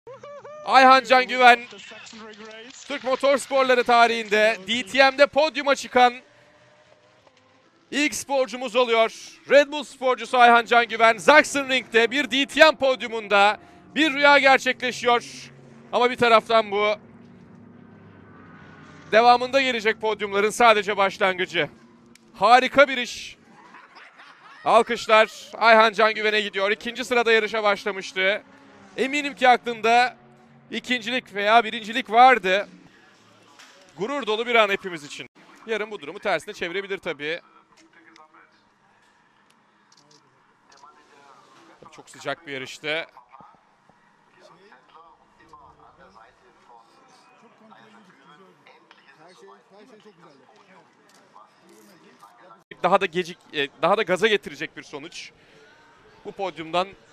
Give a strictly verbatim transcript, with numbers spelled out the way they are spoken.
Ayhan Can Güven, Türk motorsporları tarihinde D T M'de podyuma çıkan ilk sporcumuz oluyor. Red Bull sporcusu Ayhan Can Güven, Sachsenring'de bir D T M podyumunda bir rüya gerçekleşiyor. Ama bir taraftan bu devamında gelecek podyumların sadece başlangıcı. Harika bir iş. Alkışlar Ayhan Can Güven'e gidiyor. İkinci sırada yarışa başlamıştı. Eminim ki aklında ikincilik veya birincilik vardı. Gurur dolu bir an hepimiz için. Yarın bu durumu tersine çevirebilir tabii. Çok sıcak bir yarıştı. Daha da gecik, daha da gaza getirecek bir sonuç. Bu podyumdan